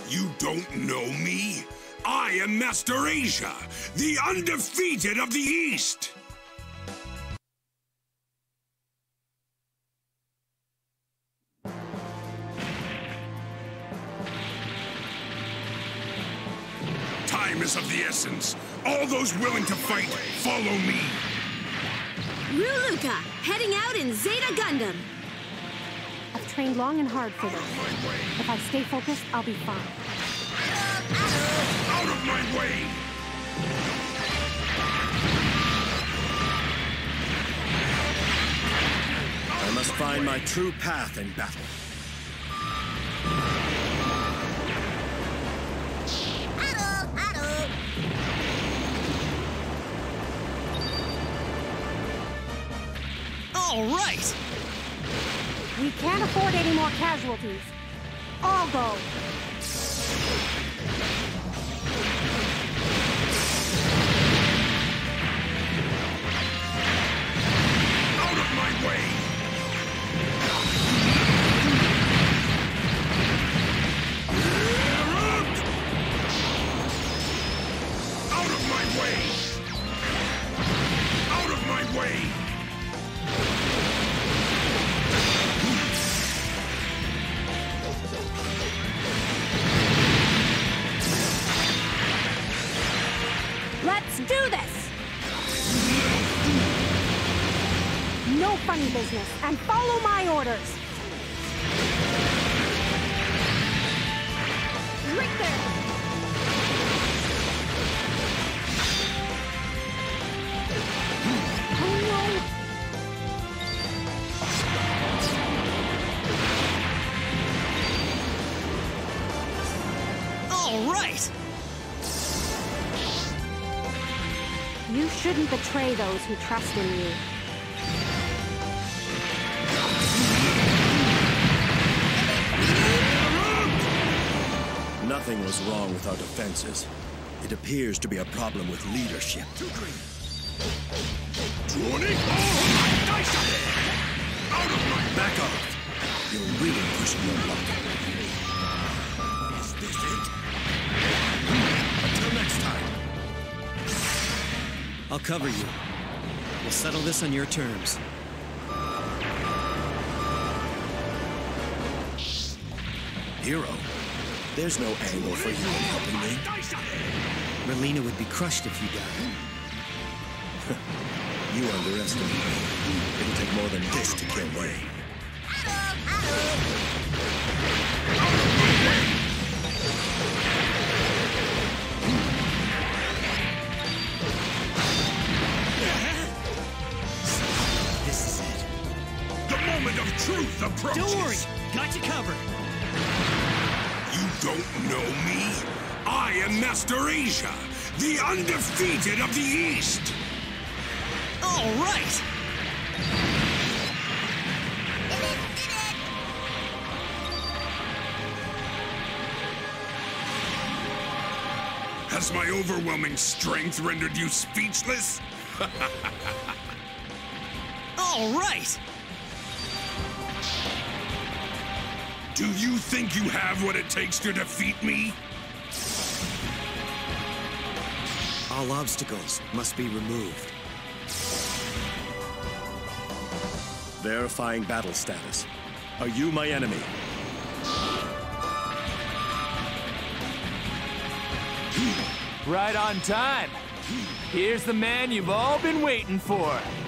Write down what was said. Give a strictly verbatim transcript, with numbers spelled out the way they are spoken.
You don't know me? I am Master Asia, the undefeated of the East! Time is of the essence. All those willing to fight, follow me. Ruluka, heading out in Zeta Gundam. I've trained long and hard for this. If I stay focused, I'll be fine. Out of my way! I must find my true path in battle. All right! We can't afford any more casualties. I'll go. Out of my way! Out of my way! Out of my way! Let's do this! No funny business, and follow my orders! Right there! Oh no! All right! You shouldn't betray those who trust in you. Nothing was wrong with our defenses. It appears to be a problem with leadership. Out of my Back off! You're really pushing your luck. Is this it? Until next time. I'll cover you. We'll settle this on your terms. Hero, there's no angle for you in helping me. Merlina would be crushed if you died. You underestimate me. It'll take more than this to kill me. This is it. The moment of truth approaches! Don't worry! Got you covered! You don't know me? I am Master Asia, the undefeated of the East! All right! Has my overwhelming strength rendered you speechless? All right! Do you think you have what it takes to defeat me? All obstacles must be removed. Verifying battle status. Are you my enemy? Right on time. Here's the man you've all been waiting for.